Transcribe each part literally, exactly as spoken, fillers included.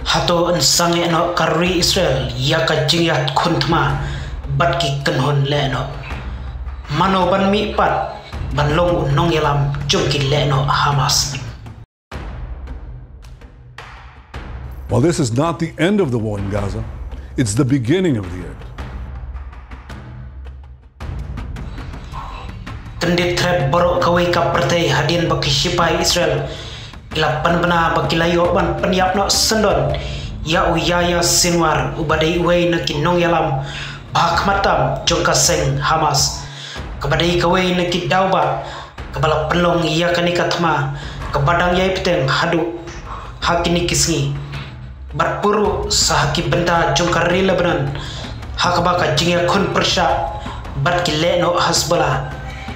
hato sange no kari Israel ya ka jingyat kuntma bat ki kenhon le no mano ban mi pat ban long nong yalam jungki le no Hamas. While this is not the end of the war in Gaza, it's the beginning of the end. Tendit trap borok kawai ka pertai hadin baki sipai Israel ilapan bena baki layo ban penyap no sendon ya uyaya sinwar ubadai uwai na kinong yalam bak matam jongka seng Hamas kabadai kawai na kidauba kabala penlong ya kanika thma kabadang yai peteng hadu hakini kisngi berpuru sahaki benda jongka rila benan hakabaka jingya kun persya bat kile no hasbala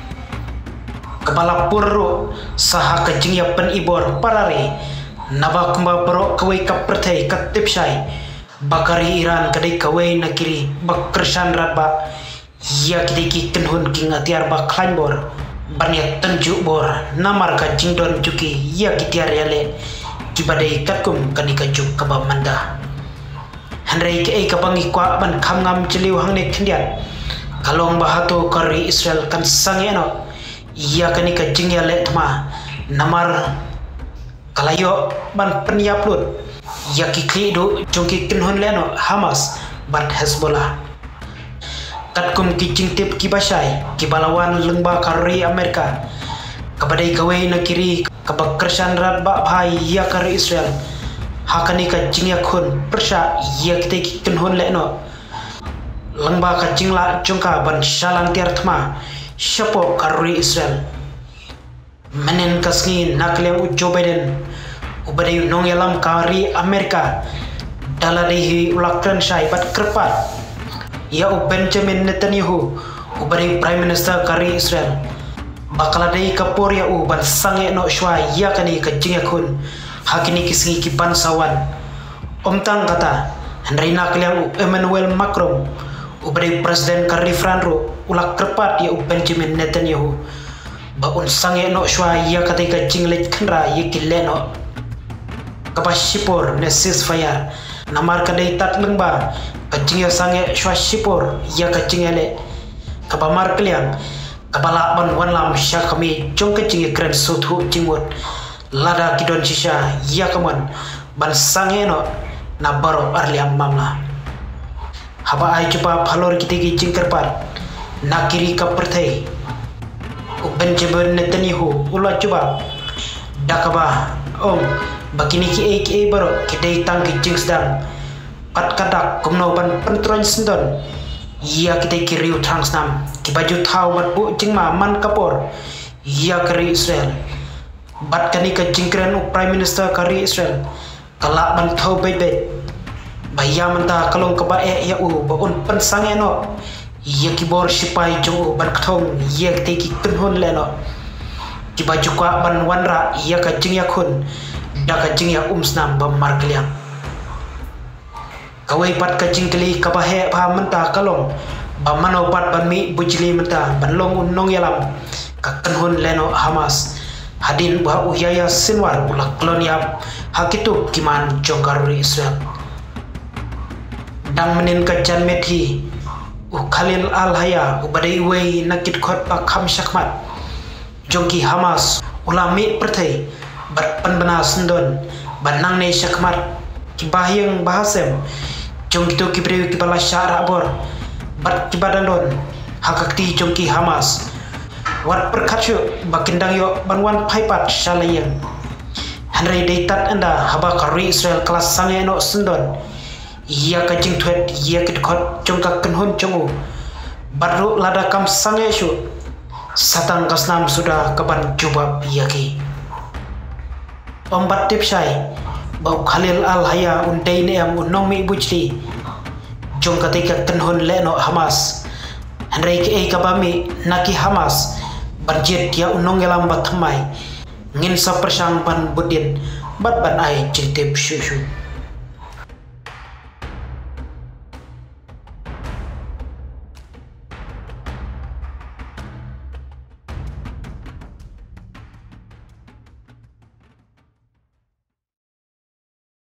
kepala puru saha kejingya pen ibor parare naba kumba bro kawai kapertai katipsai bakari Iran kadai kawai nakiri bakrsan ratba ya kidiki kenhun king atiar ba klanbor barniat tenjuk bor namar ka jingdon juki ya kitiar yale kibadai katkum kanika juk kaba manda handrai ke ai kabangi kwa ban khamngam chiliu hangne khindiat kalong bahato kari Israel kan sangeno ia kanika jingya le thma namar kalayo ban penyap lut ya kikli do jongki kenhon leno Hamas bat Hezbollah katkum ki jingtip ki basai ki balawan lengba kari Amerika kabadai kawai na kiri kabakrsan rat ba bhai ya kari Israel hakanika jingya khun persha ya kite kenhon leno lengba ka jingla jongka ban shalang tiar thma Siapa kari Israel menen kasni nakliang Joe Biden ubadai nong yalam kari Amerika daladai ulakran syai bat kerpat ya u Benjamin Netanyahu ubadai Prime Minister kari Israel bakaladai kapor ya u ban sange no shwa ya kani kajingya kun hakini kisngi ki bansawan omtang kata hendrai nakliang u Emmanuel Macron ubadai Presiden kari Franro ulak kerpat ya Benjamin Netanyahu baun sange no shwa ya katai ka jinglet khandra ya kille no kapasipor ne ceasefire namar kadai tat lengba ka jingya sange shwa sipor ya ka jingele kabamar kliang kabala ban wanlam sha kami jong ka jingi kren suthu jingwot lada kidon shisha ya kaman ban sange no na baro arliam mamla haba ai coba phalor kitigi jingkerpat nakiri kapertai Benjamin Netanyahu ulah coba dakaba om bakini ki ek e baro kidai tang ki jing sedang pat kadak kumno ban pentron sendon ia kita kiriu transnam ki baju thau bat bu jingma man kapor ia kari Israel bat kani ka jingkren u Prime Minister kari Israel kalak ban thau bebet bayam ta kalong kaba e ya u baun pensange no ia kibor sipai jong ban kthong ia teki kenhon leno ki baju kwa ban wanra ia ka jingya khun da ka jingya umsnam bam markliang kawai pat ka jingkli ka bahe pha menta kalong ba mano pat ban mi bujli menta ban long unong yalam ka kenhon leno Hamas hadin ba uyaya sinwar ulak kolonial hakitu kiman jongkar Israel dang menin ka jan methi Khalil al-Haya ubadai uwai nakit khot pa kham shakmat jongki Hamas ulami pertai bat panbana sendon banang ne shakmat ki bahyang bahasem jongki to ki brew ki bala syara bor bat ki badalon hakakti jongki Hamas wat perkhachu bakindang yo banwan phaipat shalayang hanrai deitat anda haba kari Israel kelas sange no sendon ia kajing tuet ia kedkot jongka kenhon jongu baru lada kam sange shu satang kasnam sudah kaban jubab yaki ombat tipsai bau Khalil al-Haya undai ne am unong mi bujli jongka tika kenhon leno Hamas handrai ke ei kabami naki Hamas barjet dia unong yalam batmai ngin sa persang ban budin bat ban ai jintip shushu